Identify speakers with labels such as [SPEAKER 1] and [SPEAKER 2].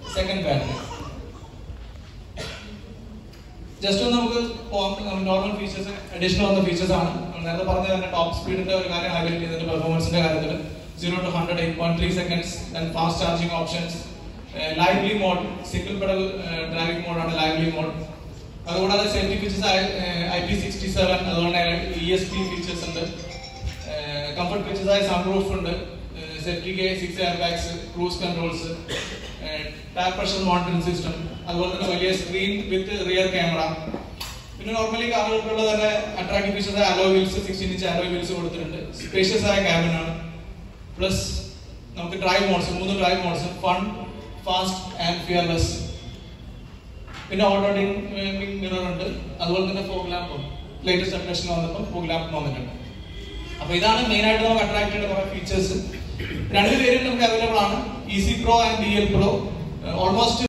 [SPEAKER 1] Second battery. Just ഒന്ന് നമുക്ക് normal features additional വന്ന ഫീച്ചേഴ്സ് ആണ്. നേരത്തെ പറഞ്ഞ തന്നെ ടോപ്പ് സ്പീഡിന്റെ ഒരു കാര്യം ഹൈലൈറ്റ് ചെയ്തതിന്റെ പെർഫോമൻസിന്റെ കാര്യത്തിൽ 0 to 100 8.3 seconds, then fast charging options, lively mode, single pedal driving mode ആണ് lively mode. അതുകൂടാതെ സേഫ്റ്റി ഫീച്ചേഴ്സ് IP67, അതുകൊണ്ട് ESP ഫീച്ചേഴ്സ് ഉണ്ട്. കംഫർട്ട് ഫീച്ചേഴ്സ് ആയി സൺറൂഫ് ഉണ്ട്, സേഫ്റ്റിക്ക് 6 airbags, cruise controls, tyre pressure monitoring system, അതുപോലെ തന്നെ വലിയ സ്ക്രീൻ വിത്ത് റിയർ ക്യാമറ. പിന്നെ നോർമലി കാറുകൾക്കുള്ള തന്നെ attractive features alloy wheels, 16-inch alloy wheels കൊടുത്തിട്ടുണ്ട്. സ്പേഷ്യസ് ആയ ക്യാബിൻ ആണ്. പ്ലസ് നമുക്ക് drive modes, 3 drive modes, fun, fast and fearless. പിന്നെ ഓട്ടോ ഡിമ്മിംഗ് മിറർ ഉണ്ട്. അതുപോലെ തന്നെ ഫോഗ് ലാമ്പ്, ലേറ്റസ്റ്റ് അപ്ഡേഷൻ വന്നപ്പോൾ ഫോഗ് ലാമ്പ് വന്നിട്ടുണ്ട്. അപ്പൊ ഇതാണ് മെയിൻ ആയിട്ട് നമുക്ക് അട്രാക്ട് ചെയ്യുന്ന കുറെ ഫീച്ചേഴ്സ്. 2 വേരിയന്റ് നമുക്ക് അവൈലബിൾ ആണ്, EC Pro and DL Pro. Almost